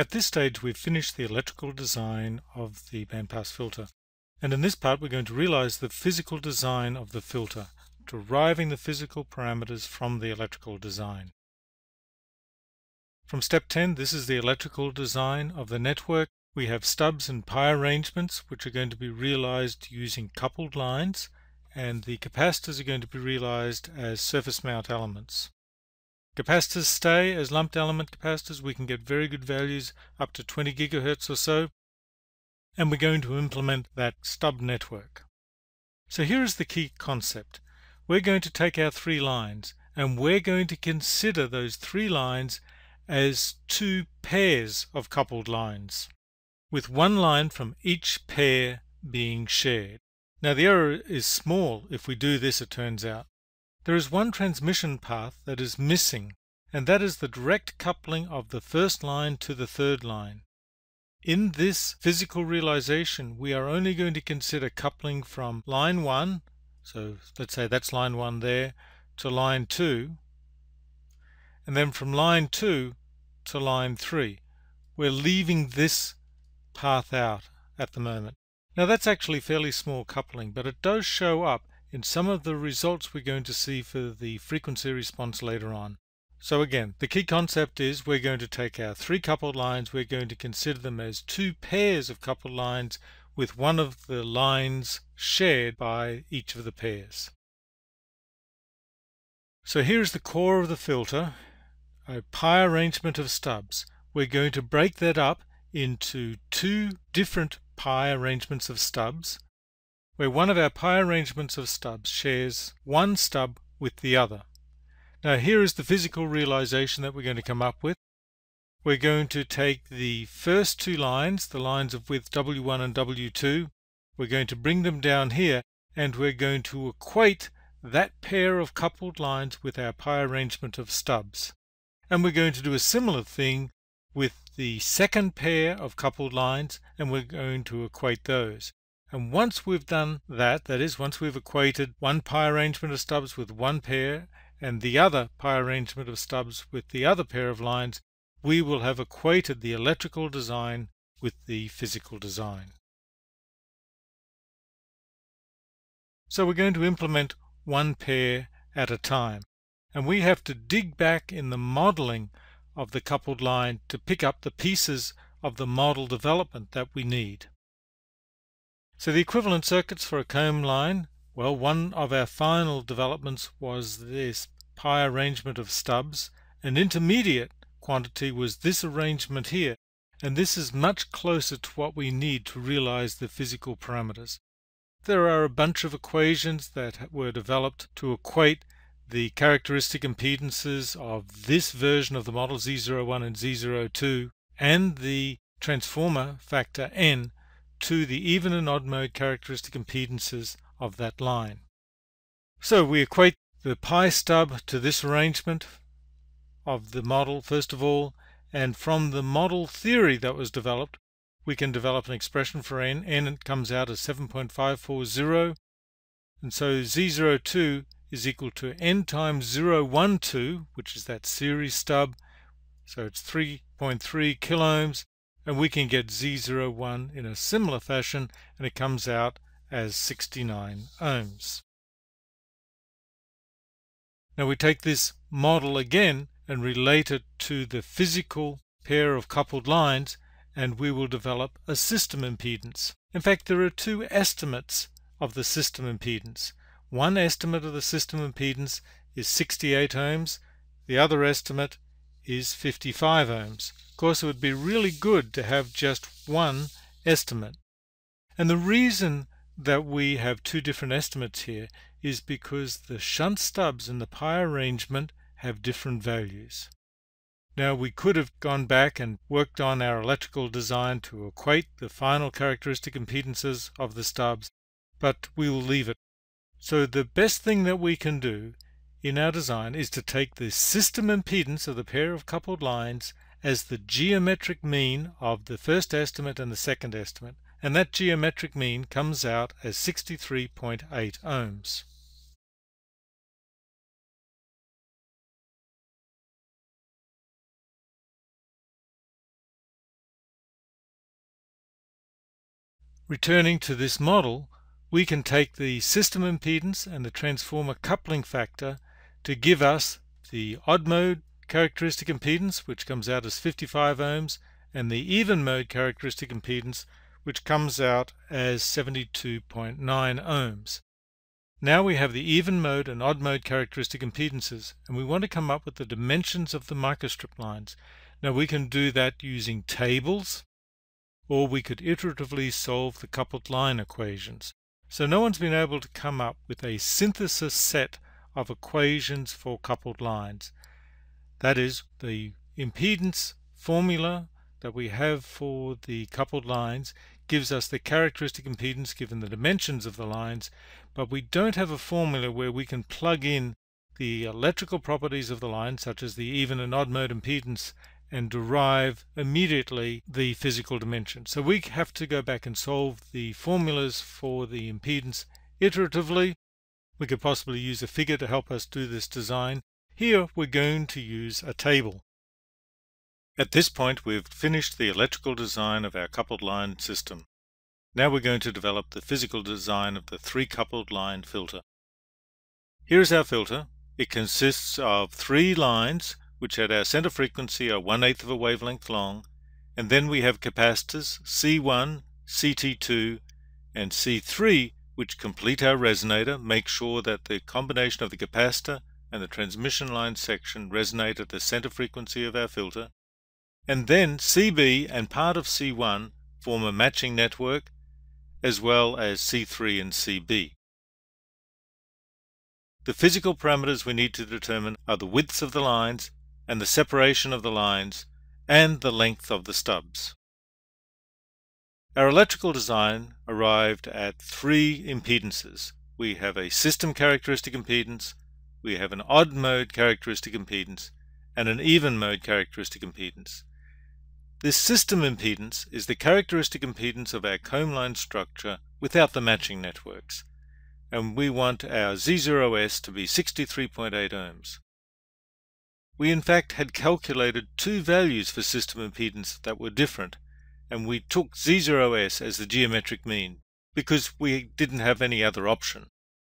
At this stage we've finished the electrical design of the bandpass filter, and in this part we're going to realize the physical design of the filter, deriving the physical parameters from the electrical design. From step 10, this is the electrical design of the network. We have stubs and pi arrangements which are going to be realized using coupled lines, and the capacitors are going to be realized as surface mount elements. Capacitors stay as lumped element capacitors. We can get very good values up to 20 gigahertz or so, and we're going to implement that stub network. So here is the key concept. We're going to take our three lines and we're going to consider those three lines as two pairs of coupled lines, with one line from each pair being shared. Now the error is small if we do this, it turns out. There is one transmission path that is missing, and that is the direct coupling of the first line to the third line. In this physical realization, we are only going to consider coupling from line 1, so let's say that's line 1 there, to line 2, and then from line 2 to line 3. We're leaving this path out at the moment. Now that's actually fairly small coupling, but it does show up in some of the results we're going to see for the frequency response later on. So again, the key concept is we're going to take our three coupled lines, we're going to consider them as two pairs of coupled lines with one of the lines shared by each of the pairs. So here's the core of the filter, a pi arrangement of stubs. We're going to break that up into two different pi arrangements of stubs, where one of our pi arrangements of stubs shares one stub with the other. Now here is the physical realization that we're going to come up with. We're going to take the first two lines, the lines of width W1 and W2, we're going to bring them down here, and we're going to equate that pair of coupled lines with our pi arrangement of stubs. And we're going to do a similar thing with the second pair of coupled lines, and we're going to equate those. And once we've done that, that is, once we've equated one pi arrangement of stubs with one pair and the other pi arrangement of stubs with the other pair of lines, we will have equated the electrical design with the physical design. So we're going to implement one pair at a time, and we have to dig back in the modeling of the coupled line to pick up the pieces of the model development that we need. So the equivalent circuits for a Combline, well, one of our final developments was this pi arrangement of stubs. An intermediate quantity was this arrangement here, and this is much closer to what we need to realize the physical parameters. There are a bunch of equations that were developed to equate the characteristic impedances of this version of the model Z01 and Z02 and the transformer factor N to the even and odd mode characteristic impedances of that line. So we equate the pi stub to this arrangement of the model first of all, and from the model theory that was developed we can develop an expression for N. N comes out as 7.540, and so Z02 is equal to N times 012, which is that series stub, so it's 3.3 kiloohms, and we can get Z01 in a similar fashion, and it comes out as 69 ohms. Now we take this model again and relate it to the physical pair of coupled lines, and we will develop a system impedance. In fact, there are two estimates of the system impedance. One estimate of the system impedance is 68 ohms, the other estimate is 55 ohms. Of course, it would be really good to have just one estimate. And the reason that we have two different estimates here is because the shunt stubs in the pi arrangement have different values. Now we could have gone back and worked on our electrical design to equate the final characteristic impedances of the stubs, but we will leave it. So the best thing that we can do in our design is to take the system impedance of the pair of coupled lines as the geometric mean of the first estimate and the second estimate, and that geometric mean comes out as 63.8 ohms. Returning to this model, we can take the system impedance and the transformer coupling factor to give us the odd mode characteristic impedance, which comes out as 55 ohms, and the even mode characteristic impedance, which comes out as 72.9 ohms. Now we have the even mode and odd mode characteristic impedances, and we want to come up with the dimensions of the microstrip lines. Now we can do that using tables, or we could iteratively solve the coupled line equations. So no one's been able to come up with a synthesis set of equations for coupled lines. That is, the impedance formula that we have for the coupled lines gives us the characteristic impedance given the dimensions of the lines, but we don't have a formula where we can plug in the electrical properties of the line, such as the even and odd mode impedance, and derive immediately the physical dimension. So we have to go back and solve the formulas for the impedance iteratively. We could possibly use a figure to help us do this design. Here we're going to use a table. At this point we've finished the electrical design of our coupled line system. Now we're going to develop the physical design of the three coupled line filter. Here's our filter. It consists of three lines which at our center frequency are 1/8 of a wavelength long, and then we have capacitors C1, CT2 and C3 which complete our resonator, make sure that the combination of the capacitor and the transmission line section resonate at the center frequency of our filter, and then CB and part of C1 form a matching network, as well as C3 and CB. The physical parameters we need to determine are the widths of the lines and the separation of the lines and the length of the stubs. Our electrical design arrived at three impedances. We have a system characteristic impedance, we have an odd mode characteristic impedance, and an even mode characteristic impedance. This system impedance is the characteristic impedance of our Combline structure without the matching networks, and we want our Z0S to be 63.8 ohms. We in fact had calculated two values for system impedance that were different, and we took Z0S as the geometric mean because we didn't have any other option.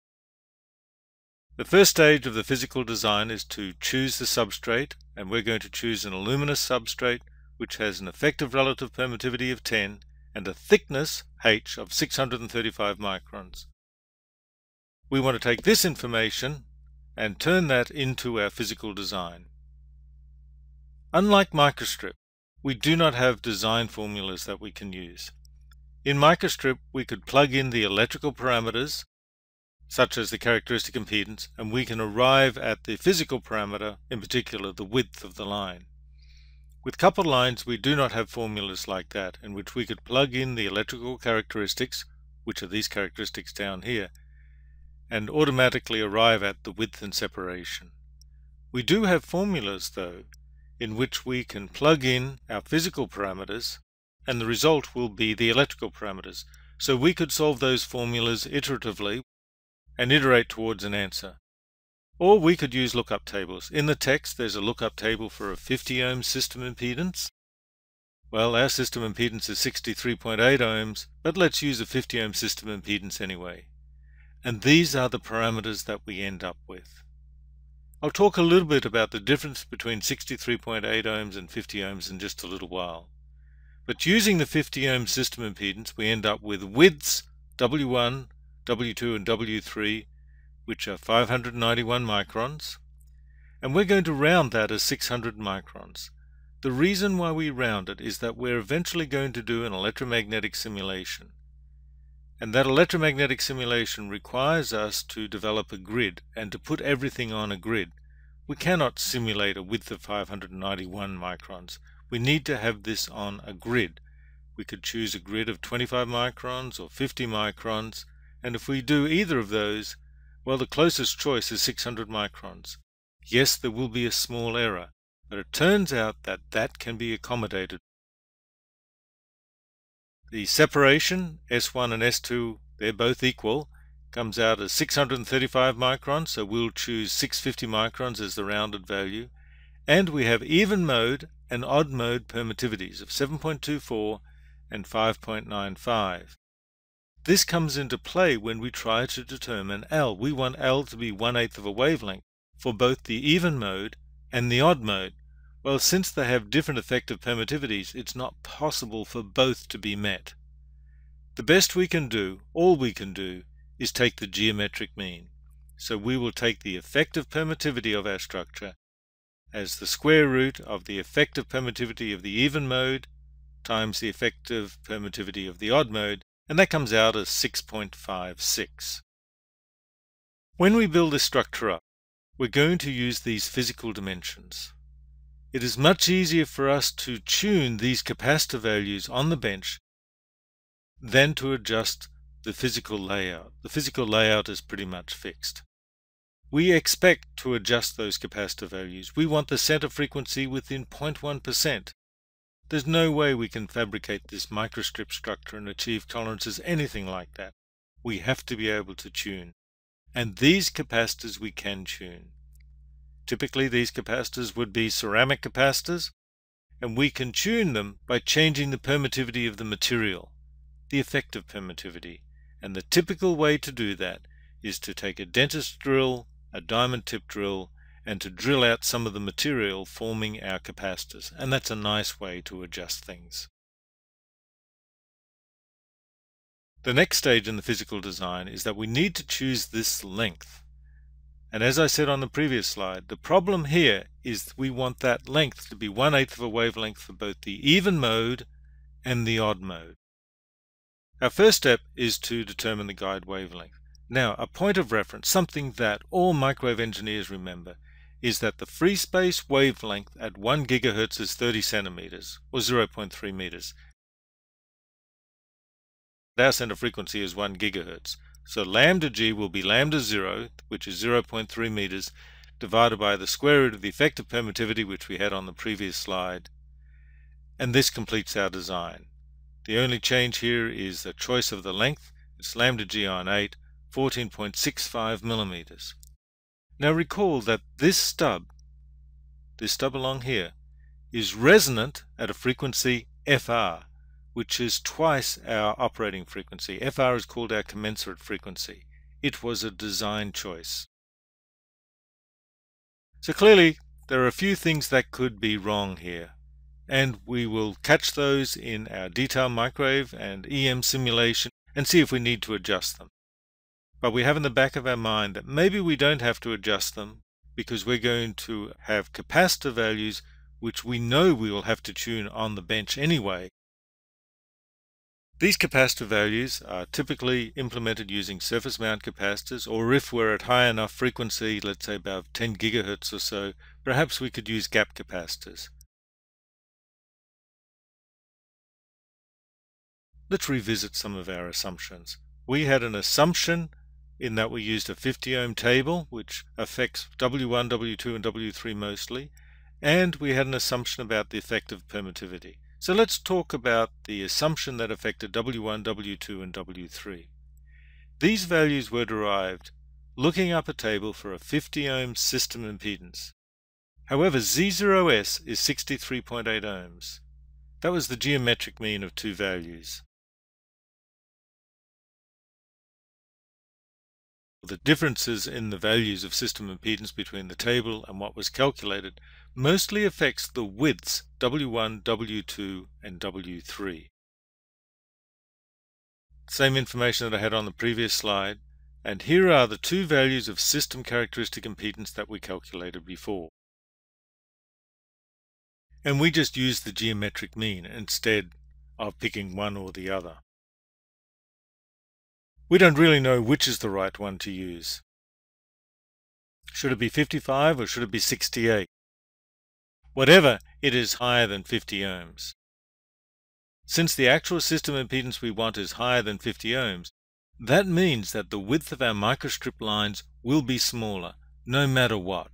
The first stage of the physical design is to choose the substrate, and we're going to choose an aluminous substrate which has an effective relative permittivity of 10 and a thickness H of 635 microns. We want to take this information and turn that into our physical design. Unlike Microstrip, we do not have design formulas that we can use. In Microstrip, we could plug in the electrical parameters, such as the characteristic impedance, and we can arrive at the physical parameter, in particular the width of the line. With coupled lines, we do not have formulas like that, in which we could plug in the electrical characteristics, which are these characteristics down here, and automatically arrive at the width and separation. We do have formulas, though, in which we can plug in our physical parameters, and the result will be the electrical parameters. So we could solve those formulas iteratively and iterate towards an answer. Or we could use lookup tables. In the text there's a lookup table for a 50 ohm system impedance. Well, our system impedance is 63.8 ohms, but let's use a 50 ohm system impedance anyway. And these are the parameters that we end up with. I'll talk a little bit about the difference between 63.8 ohms and 50 ohms in just a little while. But using the 50 ohm system impedance, we end up with widths W1, W2 and W3, which are 591 microns, and we're going to round that as 600 microns. The reason why we round it is that we're eventually going to do an electromagnetic simulation, and that electromagnetic simulation requires us to develop a grid and to put everything on a grid. We cannot simulate a width of 591 microns. We need to have this on a grid. We could choose a grid of 25 microns or 50 microns, and if we do either of those, well, the closest choice is 600 microns. Yes, there will be a small error, but it turns out that that can be accommodated. The separation, S1 and S2, they're both equal, comes out as 635 microns, so we'll choose 650 microns as the rounded value. And we have even mode and odd mode permittivities of 7.24 and 5.95. This comes into play when we try to determine L. We want L to be 1/8 of a wavelength for both the even mode and the odd mode. Well, since they have different effective permittivities, it's not possible for both to be met. The best we can do, all we can do, is take the geometric mean. So we will take the effective permittivity of our structure as the square root of the effective permittivity of the even mode times the effective permittivity of the odd mode, and that comes out as 6.56. When we build this structure up, we're going to use these physical dimensions. It is much easier for us to tune these capacitor values on the bench than to adjust the physical layout. The physical layout is pretty much fixed. We expect to adjust those capacitor values. We want the center frequency within 0.1%. There's no way we can fabricate this microstrip structure and achieve tolerances anything like that. We have to be able to tune. And these capacitors we can tune. Typically these capacitors would be ceramic capacitors, and we can tune them by changing the permittivity of the material, the effective permittivity. And the typical way to do that is to take a dentist drill, a diamond tip drill, and to drill out some of the material forming our capacitors. And that's a nice way to adjust things. The next stage in the physical design is that we need to choose this length. And as I said on the previous slide, the problem here is we want that length to be 1/8 of a wavelength for both the even mode and the odd mode. Our first step is to determine the guide wavelength. Now, a point of reference, something that all microwave engineers remember, is that the free space wavelength at 1 GHz is 30 centimeters, or 0.3 meters. Our center frequency is 1 GHz. So lambda g will be lambda 0, which is 0.3 meters, divided by the square root of the effective permittivity, which we had on the previous slide. And this completes our design. The only change here is the choice of the length. It's lambda g on 8, 14.65 millimeters. Now recall that this stub along here, is resonant at a frequency FR, which is twice our operating frequency. FR is called our commensurate frequency. It was a design choice. So clearly there are a few things that could be wrong here, and we will catch those in our detailed microwave and EM simulation and see if we need to adjust them. But we have in the back of our mind that maybe we don't have to adjust them because we're going to have capacitor values which we know we will have to tune on the bench anyway. These capacitor values are typically implemented using surface mount capacitors, or if we're at high enough frequency, let's say about 10 gigahertz or so, perhaps we could use gap capacitors. Let's revisit some of our assumptions. We had an assumption in that we used a 50 ohm table, which affects W1, W2 and W3 mostly, and we had an assumption about the effective permittivity. So let's talk about the assumption that affected W1, W2 and W3. These values were derived looking up a table for a 50 ohm system impedance. However, Z0S is 63.8 ohms. That was the geometric mean of two values. The differences in the values of system impedance between the table and what was calculated mostly affects the widths W1, W2 and W3. Same information that I had on the previous slide, and here are the two values of system characteristic impedance that we calculated before. And we just used the geometric mean instead of picking one or the other. We don't really know which is the right one to use. Should it be 55 or should it be 68? Whatever, it is higher than 50 ohms. Since the actual system impedance we want is higher than 50 ohms, that means that the width of our microstrip lines will be smaller, no matter what.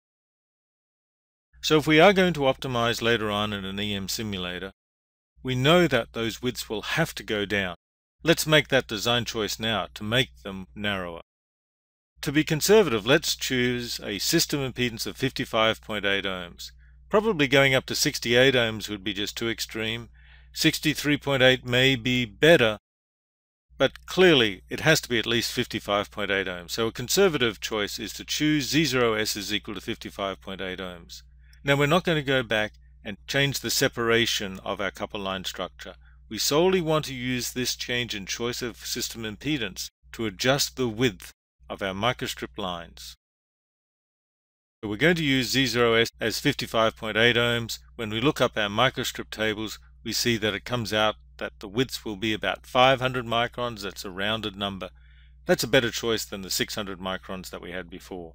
So if we are going to optimize later on in an EM simulator, we know that those widths will have to go down. Let's make that design choice now to make them narrower. To be conservative, let's choose a system impedance of 55.8 ohms. Probably going up to 68 ohms would be just too extreme. 63.8 may be better, but clearly it has to be at least 55.8 ohms. So a conservative choice is to choose Z0S is equal to 55.8 ohms. Now we're not going to go back and change the separation of our couple line structure. We solely want to use this change in choice of system impedance to adjust the width of our microstrip lines. So we're going to use Z0S as 55.8 ohms. When we look up our microstrip tables, we see that it comes out that the widths will be about 500 microns. That's a rounded number. That's a better choice than the 600 microns that we had before.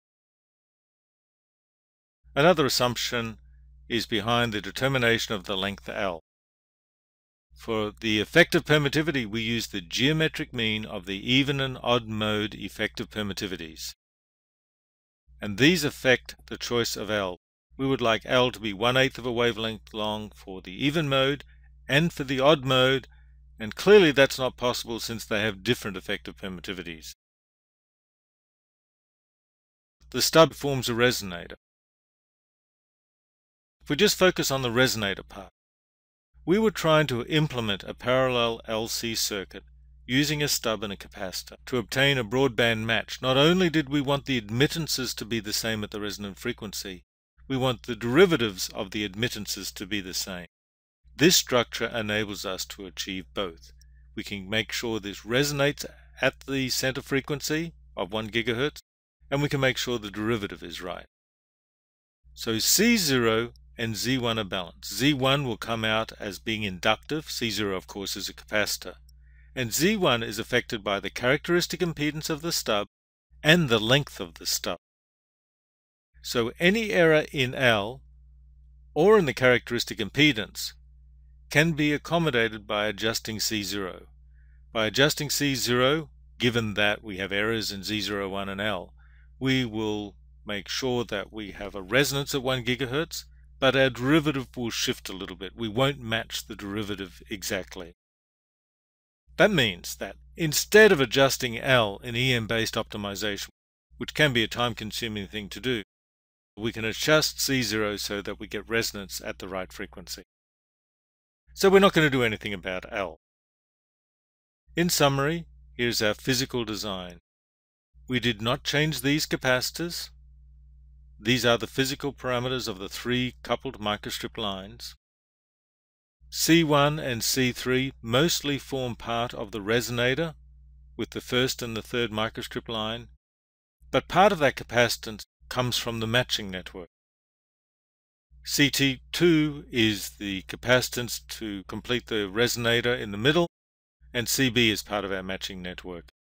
Another assumption is behind the determination of the length L. For the effective permittivity, we use the geometric mean of the even and odd mode effective permittivities. And these affect the choice of L. We would like L to be 1/8 of a wavelength long for the even mode and for the odd mode, and clearly that's not possible since they have different effective permittivities. The stub forms a resonator. If we just focus on the resonator part, we were trying to implement a parallel LC circuit using a stub and a capacitor to obtain a broadband match. Not only did we want the admittances to be the same at the resonant frequency, we want the derivatives of the admittances to be the same. This structure enables us to achieve both. We can make sure this resonates at the center frequency of 1 gigahertz, and we can make sure the derivative is right. So C0 and Z1 are balanced. Z1 will come out as being inductive. C0, of course, is a capacitor. And Z1 is affected by the characteristic impedance of the stub and the length of the stub. So any error in L or in the characteristic impedance can be accommodated by adjusting C0. By adjusting C0, given that we have errors in Z01 and L, we will make sure that we have a resonance at 1 gigahertz, but our derivative will shift a little bit. We won't match the derivative exactly. That means that instead of adjusting L in EM-based optimization, which can be a time-consuming thing to do, we can adjust C0 so that we get resonance at the right frequency. So we're not going to do anything about L. In summary, here's our physical design. We did not change these capacitors. These are the physical parameters of the 3 coupled microstrip lines. C1 and C3 mostly form part of the resonator with the first and the third microstrip line, but part of that capacitance comes from the matching network. CT2 is the capacitance to complete the resonator in the middle, and CB is part of our matching network.